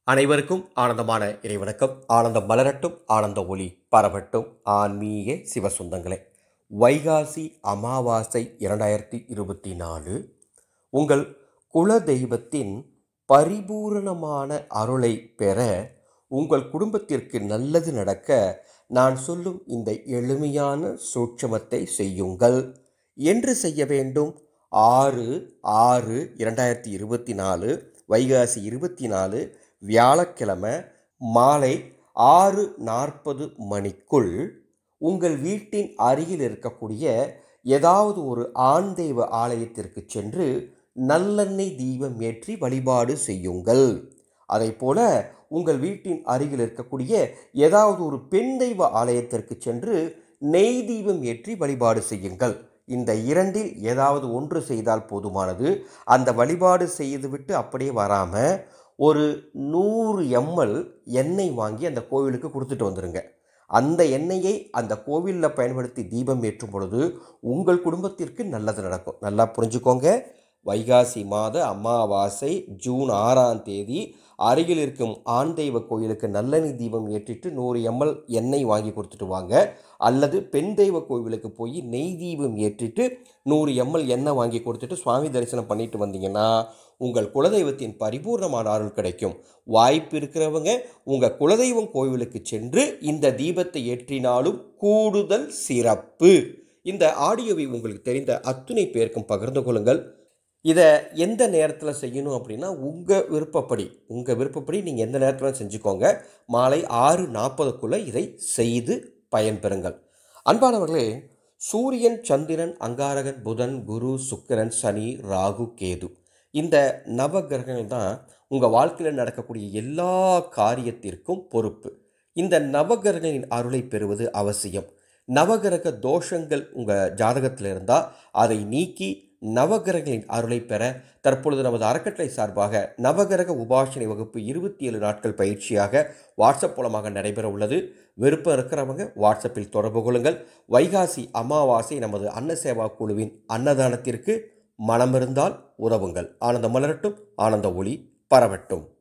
அனைவருக்கும் ஆனந்தமான இறைவணக்கம். ஆனந்தம் மலரட்டும், ஆனந்த ஒளி பரவட்டும். ஆன்மீக சிவசுந்தங்களே, வைகாசி அமாவாசை 2024 உங்கள் குல தெய்வத்தின் பரிபூரணமான அருளை பெற உங்கள் குடும்பத்திற்கு நல்லது நடக்க நான் சொல்லும் இந்த எளிமையான சூட்சமத்தை செய்யுங்கள். என்று செய்ய வேண்டும். 6/6/2024 வைகாசி 24 வியாழக்கிழமை மாலை 6:40 மணிக்குள் உங்கள் வீட்டின் அருகில் இருக்கக்கூடிய ஏதாவது ஒரு ஆண் தெய்வ ஆலயத்திற்கு சென்று நல்லெண்ணெய் தீபம் ஏற்றி வழிபாடு செய்யுங்கள். அதை போல உங்கள் வீட்டின் அருகில் இருக்கக்கூடிய ஏதாவது ஒரு பெண் தெய்வ ஆலயத்திற்கு சென்று நெய் தீபம் ஏற்றி வழிபாடு செய்யுங்கள். இந்த இரண்டில் ஏதாவது ஒன்று செய்தால் போதுமானது. அந்த வழிபாடு செய்துவிட்டு அப்படியே வராமல் ஒரு 100 ml எண்ணெய் வாங்கி அந்த கோவிலுக்கு கொடுத்துட்டு வந்துடுங்க. அந்த எண்ணெயை அந்த கோவிலில் பயன்படுத்தி தீபம் ஏற்றும் பொழுது உங்கள் குடும்பத்திற்கு நல்லது நடக்கும். நல்லா புரிஞ்சுக்கோங்க. வைகாசி மாத அமாவாசை ஜூன் 6ஆம் தேதி அருகில் இருக்கும் ஆண் தெய்வ கோயிலுக்கு நல்லெண்ணெய் தீபம் ஏற்றிட்டு 100 ml எண்ணெய் வாங்கி கொடுத்துட்டு வாங்க. அல்லது பெண் தெய்வ கோவிலுக்கு போய் நெய் தீபம் ஏற்றிட்டு 100 ml எண்ணெய் வாங்கி கொடுத்துட்டு சுவாமி தரிசனம் பண்ணிட்டு வந்தீங்கன்னா உங்கள் குலதெய்வத்தின் பரிபூர்ணமான அருள் கிடைக்கும். வாய்ப்பு இருக்கிறவங்க உங்கள் குலதெய்வம் கோவிலுக்கு சென்று இந்த தீபத்தை ஏற்றினாலும் கூடுதல் சிறப்பு. இந்த ஆடியோவை உங்களுக்கு தெரிந்த அத்துணை பேருக்கும் பகிர்ந்து கொள்ளுங்கள். இதை எந்த நேரத்தில் செய்யணும் அப்படின்னா உங்கள் விருப்பப்படி நீங்கள் எந்த நேரத்தில் செஞ்சுக்கோங்க. மாலை 6:40 இதை செய்து பயன்பெறுங்கள். அன்பானவர்களே, சூரியன், சந்திரன், அங்காரகன், புதன், குரு, சுக்கிரன், சனி, ராகு, கேது இந்த நவகிரகங்கள் தான் உங்கள் வாழ்க்கையில் நடக்கக்கூடிய எல்லா காரியத்திற்கும் பொறுப்பு. இந்த நவகிரகங்களின் அருளை பெறுவது அவசியம். நவகிரக தோஷங்கள் உங்கள் ஜாதகத்தில் இருந்தால் அதை நீக்கி நவகிரகங்களின் அருளை பெற தற்பொழுது நமது அறக்கட்டளை சார்பாக நவகிரக உபாசனை வகுப்பு 27 நாட்கள் பயிற்சியாக வாட்ஸ்அப் மூலமாக நடைபெற உள்ளது. விருப்பம் இருக்கிறவங்க வாட்ஸ்அப்பில் தொடர்பு கொள்ளுங்கள். வைகாசி அமாவாசை நமது அன்னசேவா குழுவின் அன்னதானத்திற்கு மனமிருந்தால் உதவுங்கள். ஆனந்தம் மலரட்டும், ஆனந்த ஒளி பரவட்டும்.